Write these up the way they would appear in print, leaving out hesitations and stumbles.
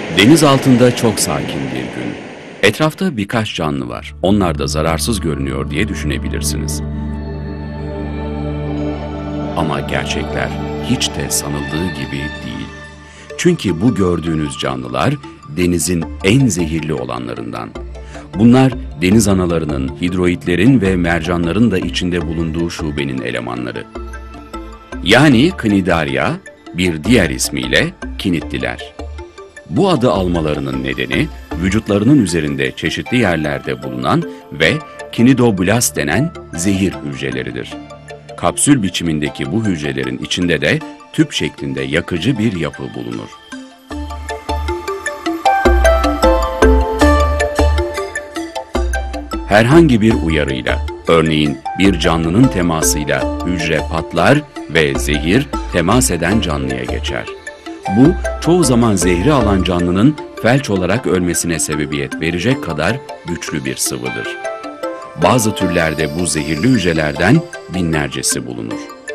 Deniz altında çok sakin bir gün. Etrafta birkaç canlı var. Onlar da zararsız görünüyor diye düşünebilirsiniz. Ama gerçekler hiç de sanıldığı gibi değil. Çünkü bu gördüğünüz canlılar denizin en zehirli olanlarından. Bunlar deniz analarının, hidroitlerin ve mercanların da içinde bulunduğu şubenin elemanları. Yani Cnidaria, bir diğer ismiyle kinitliler. Bu adı almalarının nedeni vücutlarının üzerinde çeşitli yerlerde bulunan ve kinidoblast denen zehir hücreleridir. Kapsül biçimindeki bu hücrelerin içinde de tüp şeklinde yakıcı bir yapı bulunur. Herhangi bir uyarıyla, örneğin bir canlının temasıyla hücre patlar ve zehir temas eden canlıya geçer. Bu, çoğu zaman zehri alan canlının felç olarak ölmesine sebebiyet verecek kadar güçlü bir sıvıdır. Bazı türlerde bu zehirli hücrelerden binlercesi bulunur.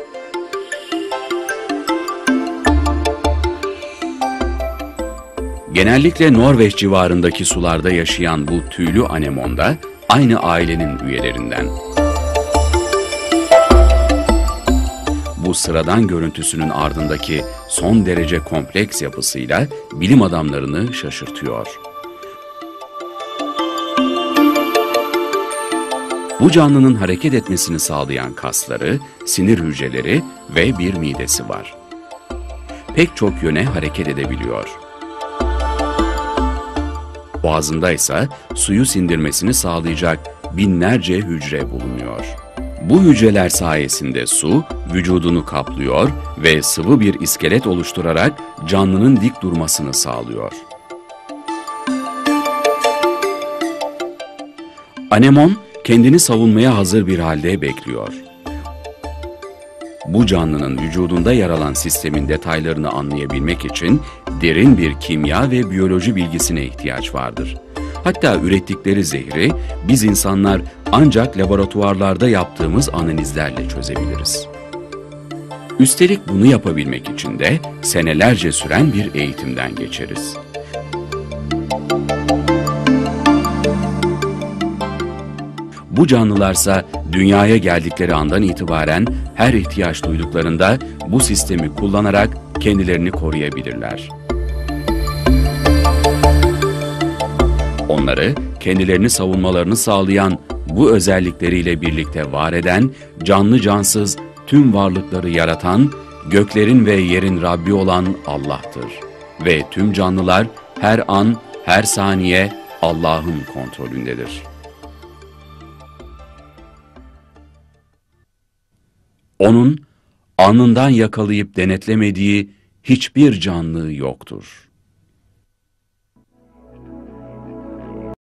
Genellikle Norveç civarındaki sularda yaşayan bu tüylü anemon da aynı ailenin üyelerinden. Bu sıradan görüntüsünün ardındaki son derece kompleks yapısıyla bilim adamlarını şaşırtıyor. Bu canlının hareket etmesini sağlayan kasları, sinir hücreleri ve bir midesi var. Pek çok yöne hareket edebiliyor. Boğazında ise suyu sindirmesini sağlayacak binlerce hücre bulunuyor. Bu hücreler sayesinde su vücudunu kaplıyor ve sıvı bir iskelet oluşturarak canlının dik durmasını sağlıyor. Anemon kendini savunmaya hazır bir halde bekliyor. Bu canlının vücudunda yer alan sistemin detaylarını anlayabilmek için derin bir kimya ve biyoloji bilgisine ihtiyaç vardır. Hatta ürettikleri zehri biz insanlar ancak laboratuvarlarda yaptığımız analizlerle çözebiliriz. Üstelik bunu yapabilmek için de senelerce süren bir eğitimden geçeriz. Bu canlılarsa dünyaya geldikleri andan itibaren her ihtiyaç duyduklarında bu sistemi kullanarak kendilerini koruyabilirler. Onları kendilerini savunmalarını sağlayan bu özellikleriyle birlikte var eden, canlı cansız tüm varlıkları yaratan, göklerin ve yerin Rabbi olan Allah'tır. Ve tüm canlılar her an, her saniye Allah'ın kontrolündedir. Onun alnından yakalayıp denetlemediği hiçbir canlı yoktur.